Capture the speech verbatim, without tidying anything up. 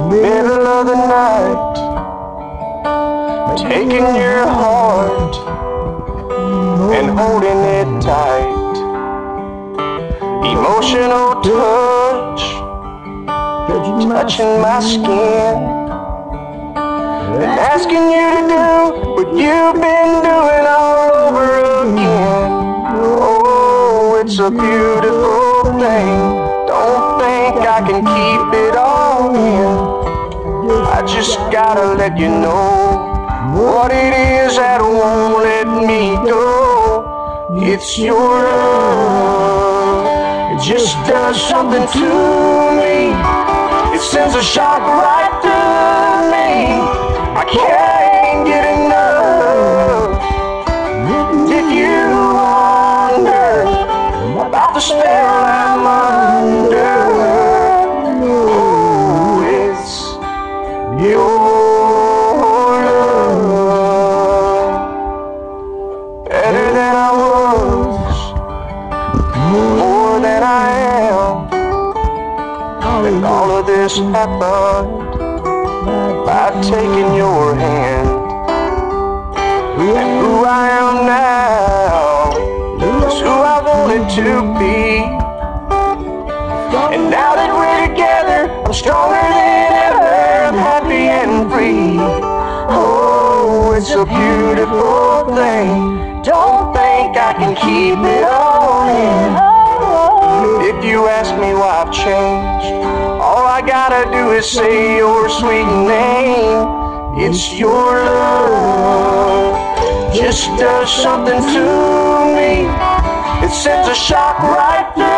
middle of the night, taking your heart and holding it tight. Emotional touch, touching my skin, and asking you to do what you've been doing all over again. Oh, it's a beautiful thing. Don't think I can keep it all in. I just gotta let you know what it is that won't let me go. It's your love. It just does something to me. It sends a shock right through me. I can't get enough. Did you wonder about the spell I'm under? Oh, it's your better than I was, more than I am. And all of this happened by taking your hand. And who I am now is who I wanted to be. And now that we're together, I'm stronger than ever. I'm happy and free. Oh, it's a beautiful thing. Don't think I can keep it all in. If you ask me why I've changed, all I gotta do is say your sweet name. It's your love. Just does something to me. It sends a shock right through